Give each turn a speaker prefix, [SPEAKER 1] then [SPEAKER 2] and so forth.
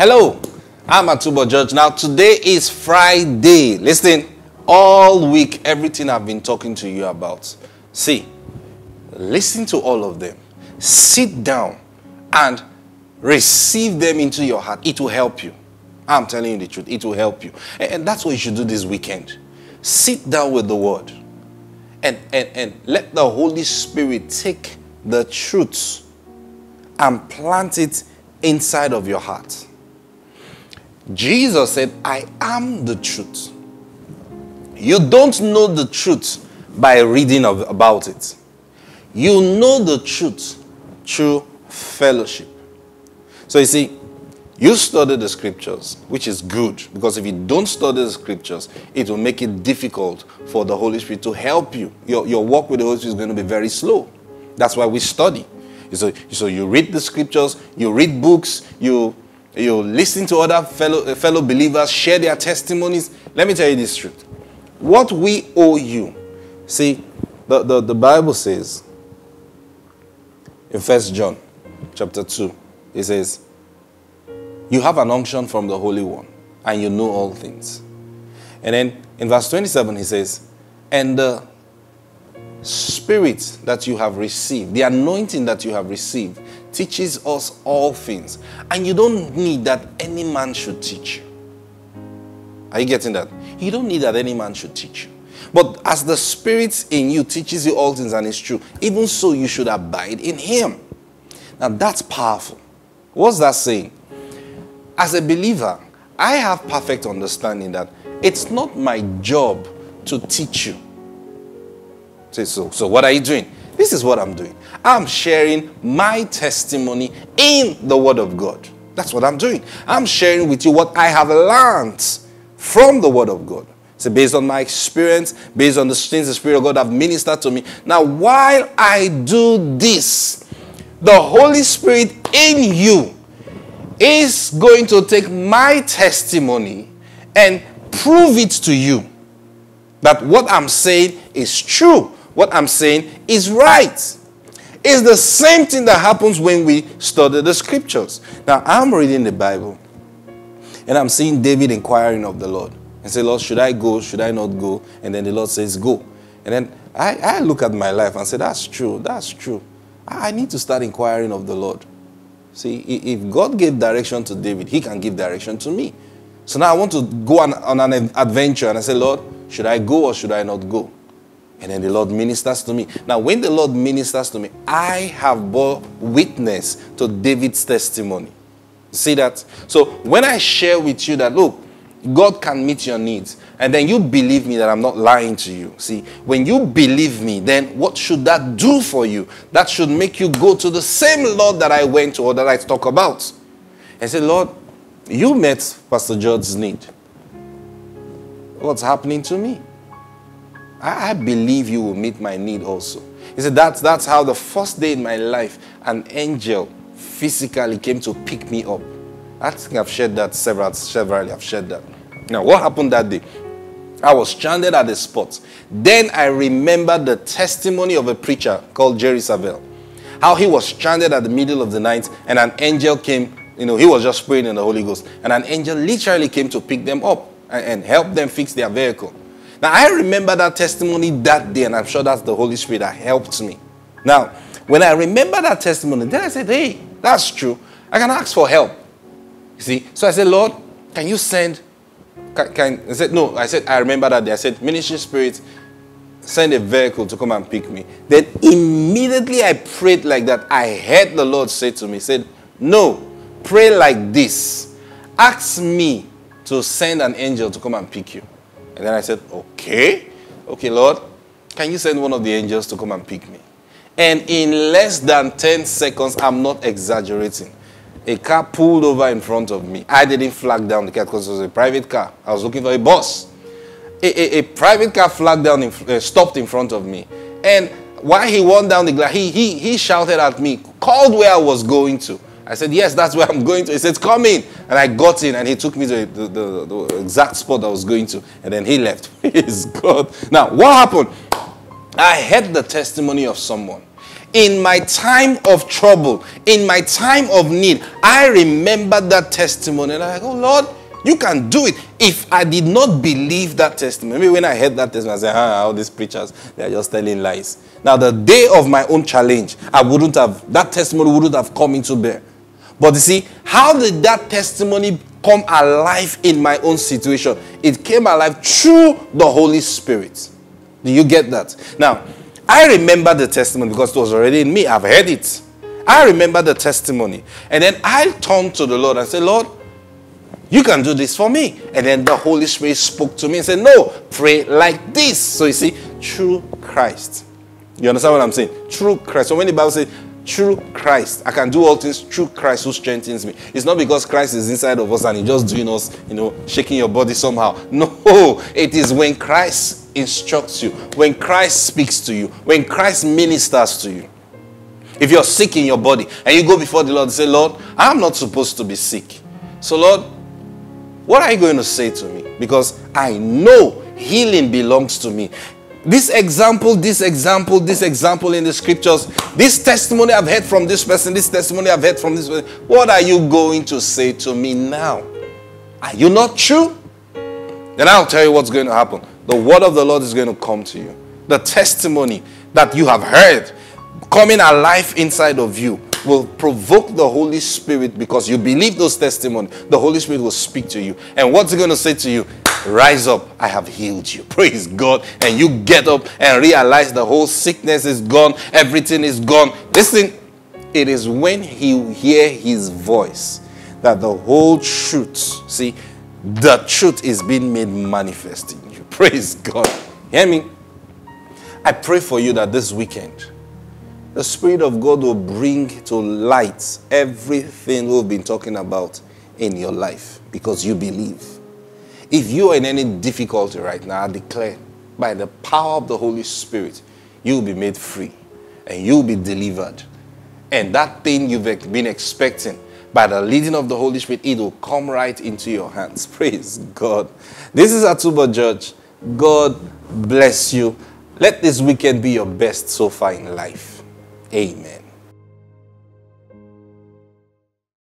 [SPEAKER 1] Hello, I'm Atubo George. Now, today is Friday. Listen, all week, everything I've been talking to you about. See, listen to all of them. Sit down and receive them into your heart. It will help you. I'm telling you the truth. It will help you. And that's what you should do this weekend. Sit down with the word. And let the Holy Spirit take the truths and plant it inside of your heart. Jesus said, I am the truth. You don't know the truth by reading about it. You know the truth through fellowship. So you see, you study the scriptures, which is good, because if you don't study the scriptures, it will make it difficult for the Holy Spirit to help you. Your walk with the Holy Spirit is going to be very slow. That's why we study. So you read the scriptures, you read books, you listen to other fellow believers, share their testimonies. Let me tell you this truth. What we owe you. See, the Bible says in 1 John chapter 2, it says, you have an unction from the Holy One, and you know all things. And then in verse 27, he says, and the Spirit that you have received, the anointing that you have received, teaches us all things. And you don't need that any man should teach you. Are you getting that? You don't need that any man should teach you. But as the Spirit in you teaches you all things and is true, even so you should abide in Him. Now that's powerful. What's that saying? As a believer, I have perfect understanding that it's not my job to teach you. So what are you doing? This is what I'm doing. I'm sharing my testimony in the Word of God. That's what I'm doing. I'm sharing with you what I have learned from the Word of God. So based on my experience, based on the things the Spirit of God have ministered to me. Now, while I do this, the Holy Spirit in you is going to take my testimony and prove it to you that what I'm saying is true. What I'm saying is right. It's the same thing that happens when we study the scriptures. Now, I'm reading the Bible, and I'm seeing David inquiring of the Lord. And say, Lord, should I go? Should I not go? And then the Lord says, go. And then I look at my life and say, that's true. That's true. I need to start inquiring of the Lord. See, if God gave direction to David, He can give direction to me. So now I want to go on an adventure, and I say, Lord, should I go or should I not go? And then the Lord ministers to me. Now, when the Lord ministers to me, I have bore witness to David's testimony. See that? So when I share with you that, look, God can meet your needs, and then you believe me that I'm not lying to you. See, when you believe me, then what should that do for you? That should make you go to the same Lord that I went to or that I talk about. And say, Lord, you met Pastor George's need. What's happening to me? I believe you will meet my need also. He said, that's how the first day in my life, an angel physically came to pick me up. I think I've shared that severally. I've shared that. Now, what happened that day? I was stranded at the spot. Then I remembered the testimony of a preacher called Jerry Savelle. How he was stranded at the middle of the night, and an angel came. He was just praying in the Holy Ghost. And an angel literally came to pick them up and help them fix their vehicle. Now, I remember that testimony that day, and I'm sure that's the Holy Spirit that helped me. Now, when I remember that testimony, then I said, hey, that's true. I can ask for help. You see? So I said, Lord, can you send... I said, no. I said, I remember that day. I said, Ministry Spirit, send a vehicle to come and pick me. Then immediately I prayed like that. I heard the Lord say to me, said, no, pray like this. Ask me to send an angel to come and pick you. And then I said, okay, Lord, can you send one of the angels to come and pick me? And in less than 10 seconds, I'm not exaggerating, a car pulled over in front of me. I didn't flag down the car because it was a private car. I was looking for a bus. A private car flagged down, stopped in front of me. And while he went down the glass, he shouted at me, called where I was going to. I said, yes, that's where I'm going to. He said, come in. And I got in, and he took me to the exact spot I was going to. And then he left. Praise God. Now, what happened? I heard the testimony of someone. in my time of trouble, in my time of need, I remember that testimony. And I'm like, oh Lord, you can do it. If I did not believe that testimony, maybe when I heard that testimony, I said, all these preachers, they're just telling lies. Now, the day of my own challenge, that testimony wouldn't have come into bear. But you see, how did that testimony come alive in my own situation? It came alive through the Holy Spirit. Do you get that? Now, I remember the testimony because it was already in me. I've heard it. I remember the testimony. And then I turned to the Lord and said, Lord, you can do this for me. And then the Holy Spirit spoke to me and said, no, pray like this. So you see, through Christ. You understand what I'm saying? Through Christ. So when the Bible says, through Christ, I can do all things through Christ who strengthens me. It's not because Christ is inside of us and he's just doing us, shaking your body somehow. No, it is when Christ instructs you, when Christ speaks to you, when Christ ministers to you. If you're sick in your body and you go before the Lord and say, Lord, I'm not supposed to be sick. So Lord, what are you going to say to me? Because I know healing belongs to me. This example in the scriptures, this testimony I've heard from this person, this testimony I've heard from this person, what are you going to say to me now? Are you not true? Then I'll tell you what's going to happen. The word of the Lord is going to come to you. The testimony that you have heard coming alive inside of you will provoke the Holy Spirit because you believe those testimonies. The Holy Spirit will speak to you. And what's he going to say to you? Rise up, I have healed you. Praise God. And you get up and realize the whole sickness is gone. Everything is gone. Listen, it is when you hear his voice that the whole truth, see, the truth is being made manifest in you. Praise God. Hear me? I pray for you that this weekend, the Spirit of God will bring to light everything we've been talking about in your life because you believe. If you are in any difficulty right now, I declare by the power of the Holy Spirit, you will be made free and you will be delivered. And that thing you've been expecting, by the leading of the Holy Spirit, it will come right into your hands. Praise God. This is Atubo Church. God bless you. Let this weekend be your best so far in life. Amen.